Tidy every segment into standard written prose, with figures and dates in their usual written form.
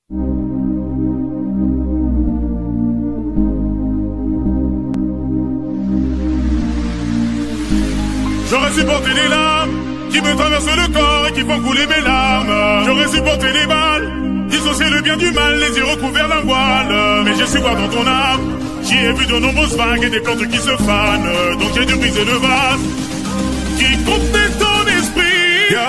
J'aurais supporté les larmes qui me traversent le corps et qui font couler mes larmes. J'aurais supporté les balles, dissocier le bien du mal, les yeux recouverts d'un voile. Mais j'ai su voir dans ton âme, j'y ai vu de nombreuses vagues et des plantes qui se fanent. Donc j'ai dû briser le vase qui contenait ton esprit. Ya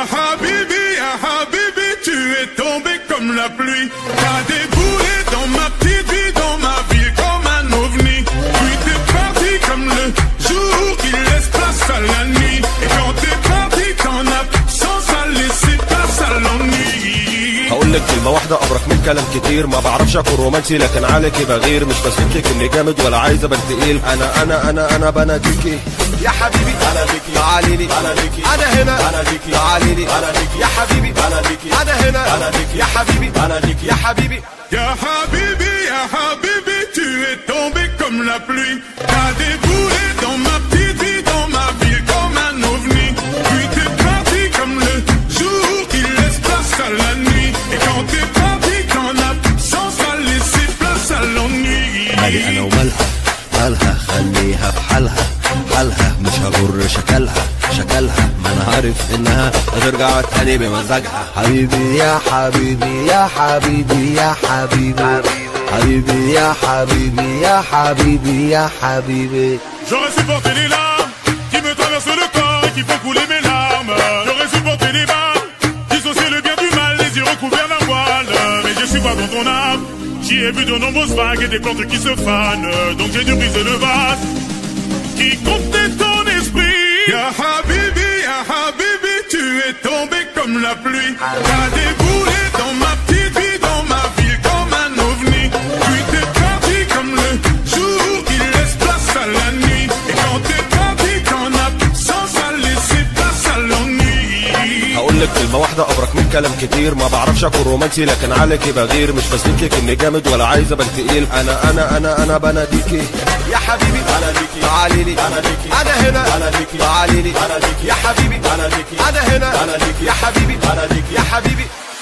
Habibi, tu es tombé comme la pluie. T'as déboulé dans ma petite vie, dans ma ville comme un ovni. Puis t'es parti comme le jour qui laisse place à la nuit. Et quand t'es parti, t'en as sans ça laisser place à l'ennui. هقولك كلمة واحدة أبرك من كلام كتير. ما بعرفش أكون رومانسي لكن عليكي بغير. مش بثبتلك إني جامد ولا عايز أبان تقيل. أنا بناديكي يا حبيبي، أنا بيكي تعالي لي، أنا بيكي أنا هنا، أنا بيكي تعالي لي، أنا بيكي يا حبيبي، أنا بيكي أنا هنا، أنا بيكي يا حبيبي، أنا بيكي يا حبيبي. Ya Habibi, tu es tombé comme la pluie. T'as déboulé dans ma petite vie, dans ma ville comme un ovni. Puis t'es parti comme le jour qui laisse place à la nuit. Et quand t'es parti, t'en as sans ça laisser place à l'ennui. مالي أنا ومالها، مالها خليها في حالها، حالها مش هغر شكلها ما أنا عارف إنها هترجع تاني بمزاجها. حبيبي يا حبيبي يا حبيبي يا حبيبي، حبيبي يا حبيبي يا حبيبي يا حبيبي. J'aurais supporté les larmes qui me traversent le corps et qui font couler mes larmes. J'aurais supporté les balles, dissocier le bien du mal, les yeux recouverts d'un voile. Mais je suis pas dans ton âme, j'y ai vu de nombreuses vagues et des plantes qui se fanent. Donc j'ai dû briser le vase qui contenait ton esprit. Ya Habibi, tu es tombé comme la pluie. T'as déboulé dans ma petite vie, dans ma ville comme un ovni. Puis t'es parti comme le jour qui laisse place à la nuit. Et quand t'es parti, t'en as sans ça laisser place à l'ennui. هقولك كلمة واحدة أبرك من كلام كتير. ما بعرفش أكون رومانسي لكن عليكي بغير. مش بثبتلك إني جامد ولا عايز أبان تقيل. أنا بناديكي يا حبيبي، أنا بيكي تعالي لي، أنا بيكي أنا هنا، أنا بيكي تعالي لي، أنا بيكي يا حبيبي، أنا بيكي أنا هنا، أنا بيكي يا حبيبي، أنا بيكي يا حبيبي.